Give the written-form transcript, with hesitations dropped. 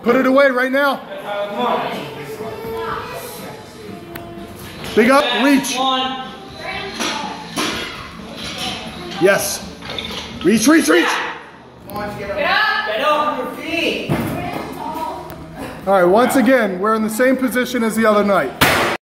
Put it away right now. Big up, reach. Yes. Reach, reach, reach. Come on, get up. Get up on your feet. All right, once again, we're in the same position as the other night.